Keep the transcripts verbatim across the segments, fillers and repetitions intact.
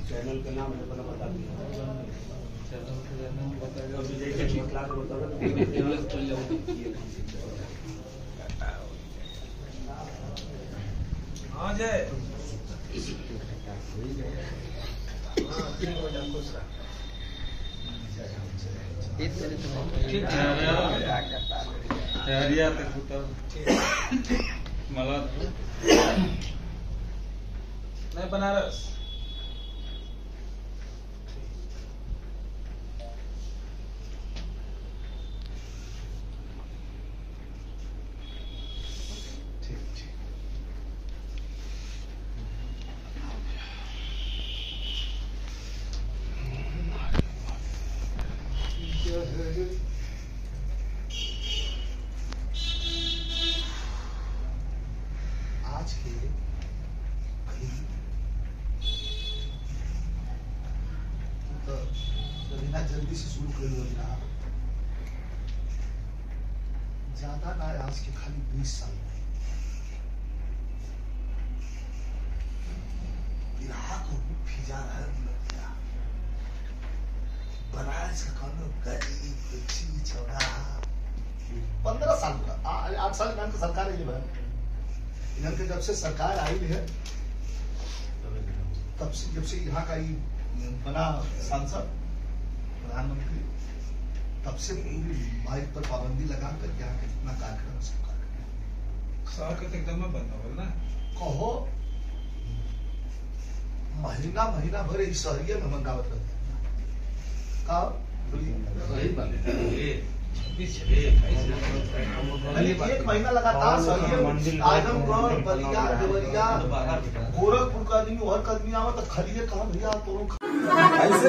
Channel का नाम है पता बता दिया। विजय के बतला कर बताओ। हाँ जय हरिया तक मला नहीं बनारस आज के तो जल्दी से शुरू कर लो ना, ज्यादा ना आज के खाली बीस साल में इराक फिजा रहा है बनारस का कौन गरीब कुची छोड़ा पंद्रह साल का आठ साल में सरकार है भाई इधर के जब से सरकार आई है तब से जब से यहाँ का ये बना सांसद प्रधानमंत्री तब से पूरी माइक पर पाबंदी लगाकर यहाँ के जितना कार्यक्रम सब कार्यक्रम एकदम बंद हो ना कहो महीना महीना भर इस शहरिया में मंगावत रहते का एक महीना लगातार आजमगढ़ बलिया देवरिया गोरखपुर का आदमी और का आदमी आवा तो खलिए कहा भैया तो ऐसे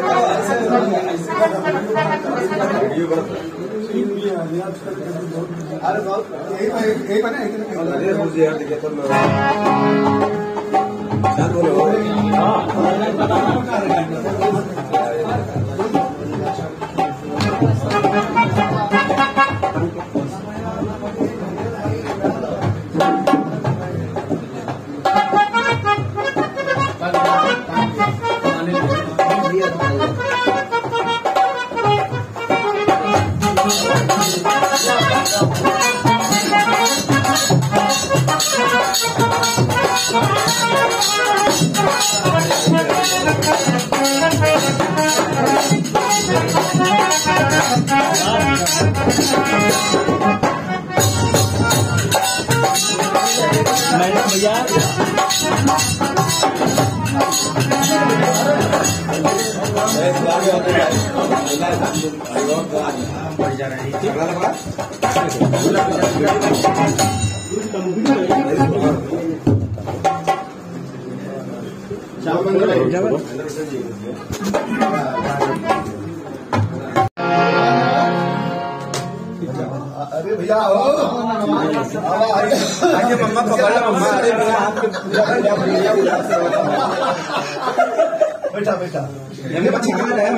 मैडम भैया अरे भैया आगे मम्मा पकड़ा मम्मा अरे भैया बेटा बेटा ये बच्चे कहाँ है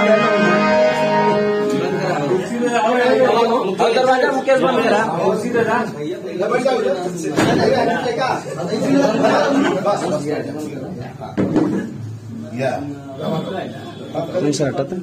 दरवाजा मुकेश बंद करा कौन सा हटा था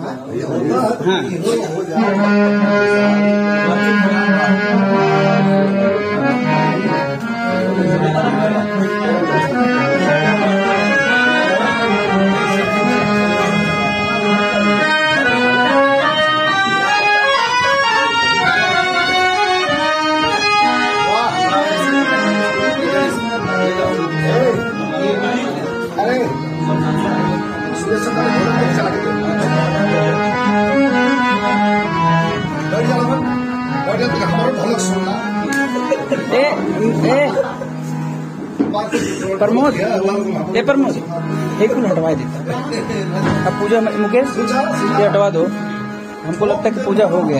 प्रमोद ए प्रमोद एक मिनट हटवा देता अब पूजा मुकेश ये हटवा दो हमको लगता है कि पूजा हो गया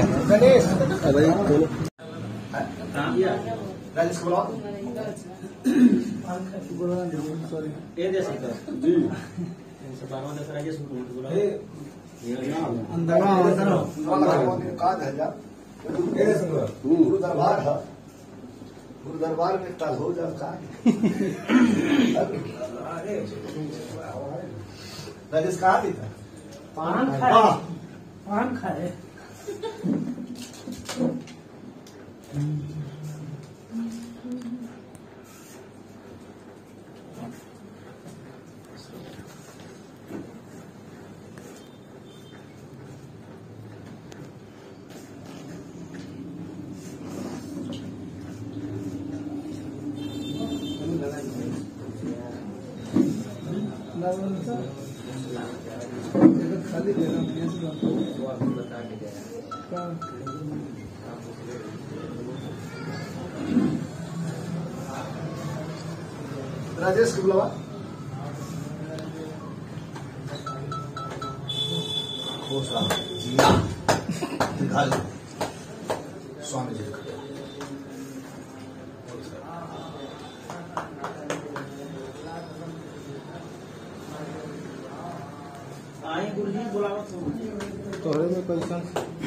गुरु दरबार है गुरु दरबार में कल हो जाता राजेश कहाँ गई था? पान खाए, पान खाए। खाली देना बता के राजेश को बुलावा। खुश रहा जिया निकाल स्वामी जी का तोहरे में पैसा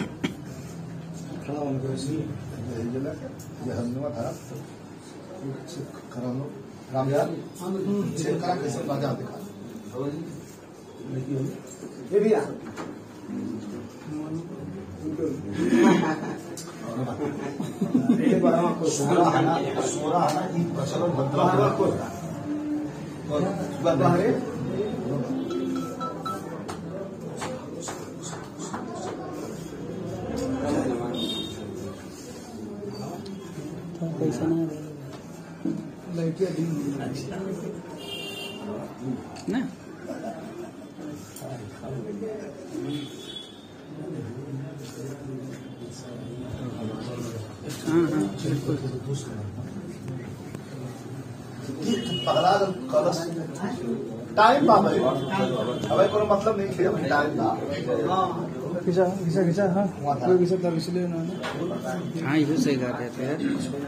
खड़ा होने को इसलिए ये हनुमा था खड़ा हो राम यार चेक करा कैसे बाजा दिखा ये भी सोलह आना सोलह आना इन प्रचलन बदला को बाहर पैसा ना ना हाँ हाँ बिल्कुल पगला कलश टाइम पा भाई अब कोई मतलब नहीं खेल टाइम था खिंचा खिंचा खिंचा हाँ कोई खिंचा तब इसलिए ना हाँ ये सही कर रहे थे।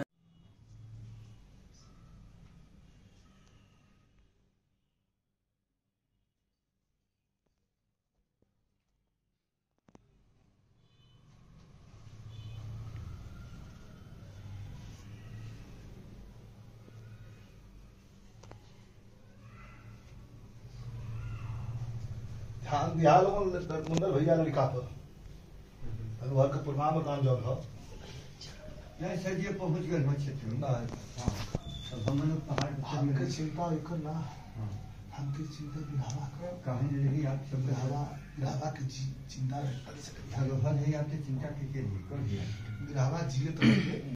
ध्यान दिया लोगों मुंदर भैया ने लिखा तो अनुभव का प्रमाण बतान जो हो नहीं सर ये पहुंच गए हो क्षेत्र में हां अब हम लोग पहाड़ पे हमके चिंता एक ना हमके चिंता बिहावा का कहां नहीं आप सब बिहावा बिहावा की चिंता कर सकते हैं अगर नहीं आपकी चिंता के के लिए कर दिया बिहावा जिए तो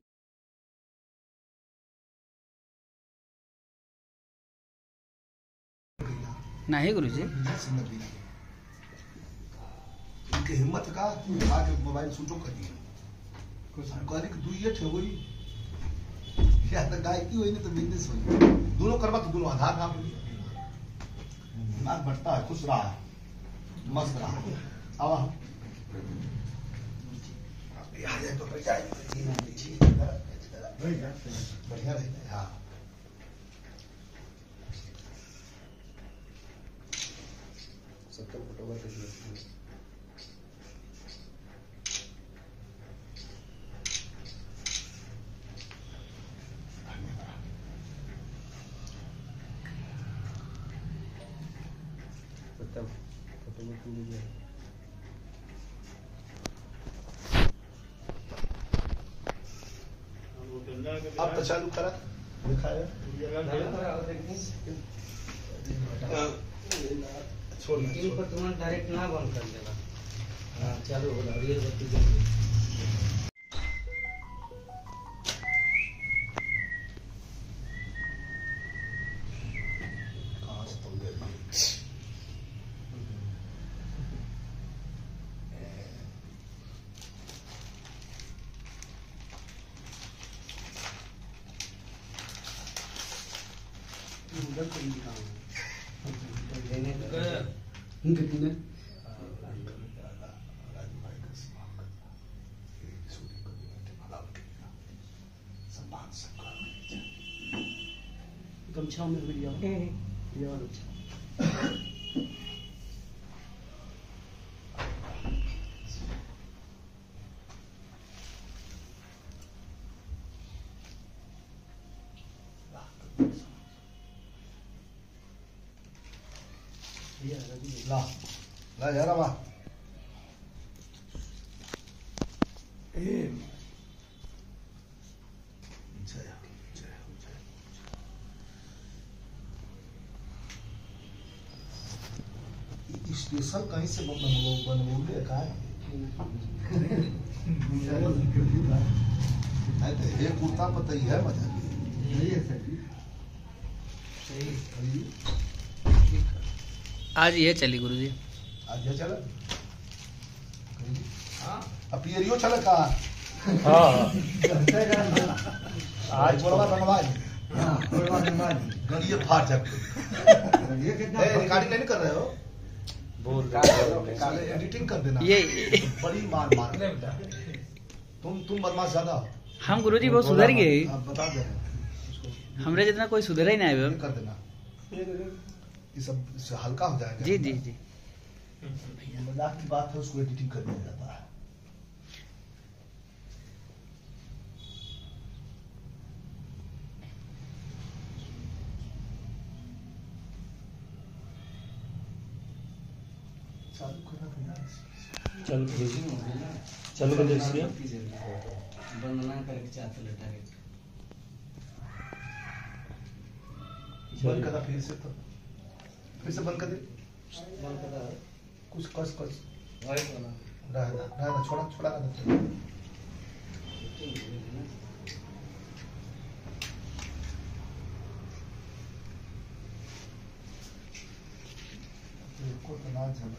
नहीं गुरुजी इनके हिम्मत का आगे मोबाइल स्विच ऑफ कर दिया कुछ कहने की दुई थे वही या तो गायकी हुई नहीं तो बिजनेस हुई दोनों करवा तो दोनों आधार नाम दिमाग बढ़ता है खुश रहा मस्त रहा अब यहाँ जाए तो बढ़िया रहता है हाँ सत्तर फोटो का अब तो चालू करा दिखाया छोड़ पर तुम्हारा डायरेक्ट ना बंद कर देगा हाँ चालू हो रहा है बत्ती गमछा में वीडियो ये वाला ला ला यार अब स्पेशल कहीं से बनवोगे का ये कुर्ता पता ही है मजा आज ये चली गुरुजी। आज ये चला अब पियरियो चला का आज बोलवा बनवा गड़िए फाड़ जाते रिकॉर्डिंग नहीं कर रहे हो बोल काले एडिटिंग कर देना ये बड़ी मार मार तुम तुम बदमाश ज्यादा हम गुरुजी बहुत सुधर गए। बता दे हमरे जितना कोई सुधरा ही नहीं है। कर देना ये सब इससे हल्का हो जाएगा। जी जी जी मजाक की बात है उसको एडिटिंग कर दिया जाता है। चलो चलो बंद वंदना करके चाहते लटा के बंद कर फिर से तो फिर से बंद कर दे बंद कर दे कुछ कस कस वही वाला रह रह रह छोड़ा छोड़ा कर दे को तो ना चल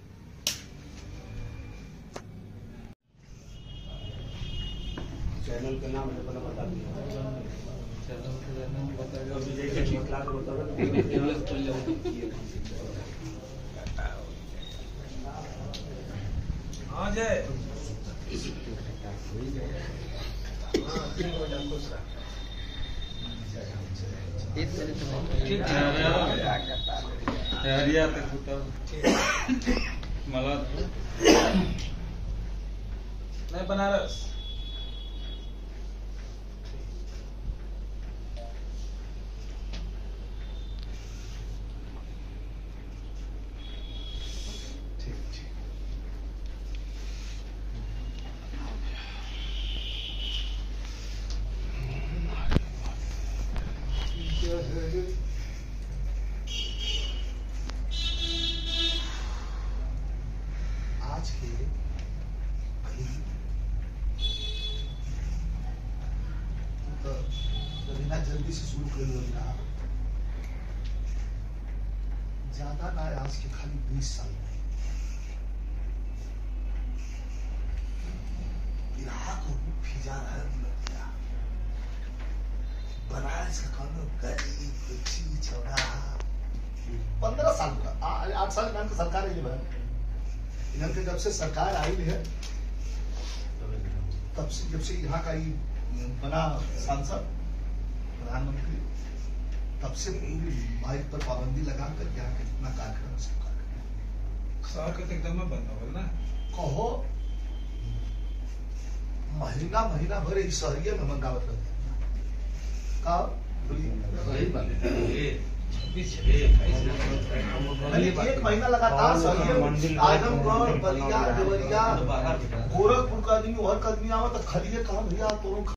चैनल का नाम है पता बता दिया चलो बताइए अभी जैसे ठीक लाख हाँ जय मला नहीं बनारस आज के तो रवीना जल्दी से शुरू कर लो ना ज्यादा ना आज के खाली बीस साल नहीं इराक फिजा रहा है बनाया इसका काम गरीब कुची छोड़ा पंद्रह साल का आठ साल का सरकार है इन्हों के जब से सरकार आई है तब से जब से यहाँ का ये बना सांसद प्रधानमंत्री तब से पूरी माइक पर पाबंदी लगा कर यहाँ के इतना कार्यक्रम साकर एकदम बंद हो ना कहो महीना महीना भर इस शहरिया में मंगावत रहते का एक महीना लगातार आजमगढ़ बलिया देवरिया गोरखपुर का आदमी हर आदमी आवा तो खरीदे कहा भैया तो